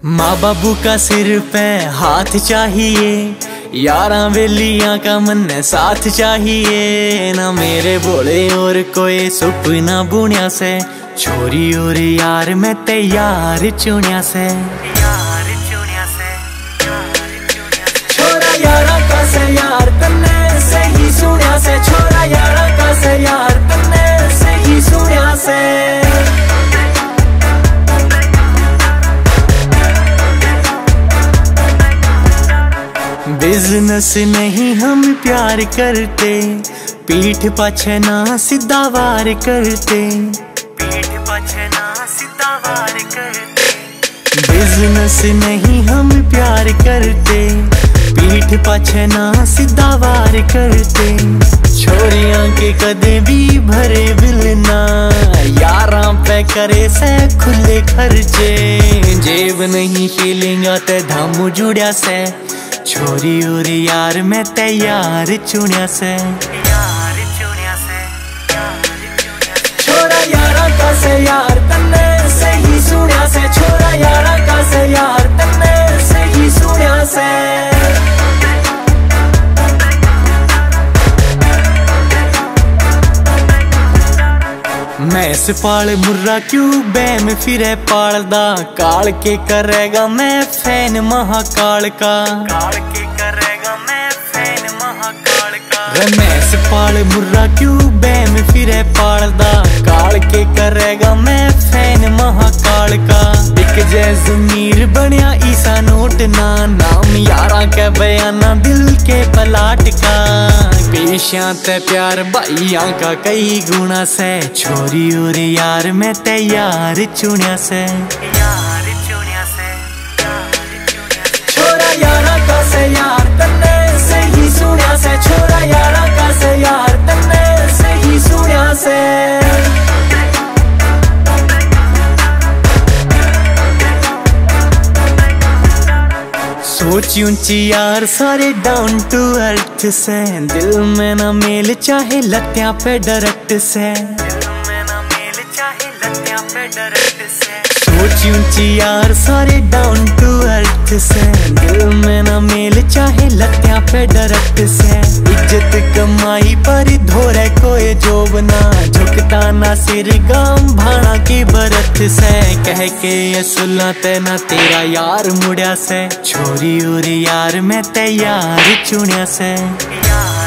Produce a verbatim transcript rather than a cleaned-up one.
माँ बाबू का सिर पे हाथ चाहिए, यारा वेलियां का मन साथ चाहिए। ना मेरे बोले और कोई सपना बुनिया से, छोरी और यार मैं तैयार चुनिया से। यार चुनिया से, छोरा यारा का से यार तन्ने से ही सुनिया से, छोरा यारा का से यार तन्ने से ही सुनिया से। बिजनेस नहीं हम प्यार करते, पीठ पाछे ना सीधा वार करते, पीठ पाछे ना सीधा वार करते। बिजनेस नहीं हम प्यार करते, पीठ पाछे ना सीधा वार करते। छोरियां के कदे भी भरे बिल ना, यारां पे करे से खुले खर्चे। जेब नहीं फीलिंग ते धामू जुड़िया से, छोरी और यार मैं तैयार चुनिया से। यार चुनिया से, छोरा यारा का से यार तन्ने से ही सुनिया से, छोरा यारा का से यार तन्ने से ही सुनिया से। मैं इस पाल मुर्रा क्यों बैम फिरे पालदा, काल के करेगा मैं फैन महाकाल का, काल के करेगा मैं फैन महाकाल का। रमेश पाल मुर्रा क्यों बैम फिरे पालदा, काल के करेगा मैं फैन महाकाल का। एक जय जमीर बनिया ईसा नोट ना, नाम यारा के बयाना दिल के पलाट का। पेशियां ते प्यार भाइयां का कई गुना से, छोरी और यार मैं तैयार चुनिया से। यार चुनिया से, छोरा यारा का से यार तन्ने से ही सुनिया से, छोरा यारा का से यार तन्ने से ही सुनिया से। सोच ऊंची यार सारे डाउन टू अर्थ से, दिल में ना मेल चाहे लत्या पे डायरेक्ट से, दिल में ना मेल चाहे लत्या पे डायरेक्ट से। सोच ऊंची यार सारे डाउन टू अर्थ से, दिल में ना मेल चाहे लत्या पे डायरेक्ट से। इज्जत कमाई पर धोरे कोई जोब ना, झुकता ना सिर गाम भाड़ा की बरत से। कह के ये सुला ते ना तेरा यार मुड़िया से, छोरी और यार मैं तैयार चुनिया से। यार